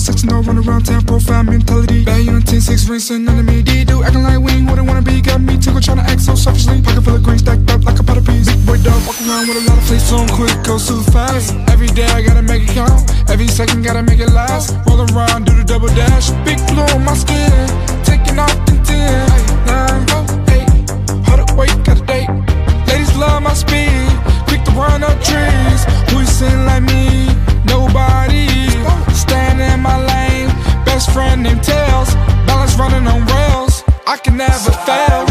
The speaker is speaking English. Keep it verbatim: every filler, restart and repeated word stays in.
section, no run around town, profile mentality. Bad on ten six, rinsing under me. D-do acting like we ain't what I wanna be. Got me tickle trying to act so selfishly. Pocket full of green stacked up like a pot of peas. Big boy dog walking around with a lot of fleas. So I'm quick, go super fast. Every day I gotta make it count. Every second gotta make it last. Roll around, do the double dash. Big blue on my skin. Taking off the ten, nine, eight. Hold up, wait, got a date. Ladies love my speed. Quick to run up trees. Who you sing like me? Nobody. Stand in my lane. Best friend named Tails. Balance running on rails. I can never fail.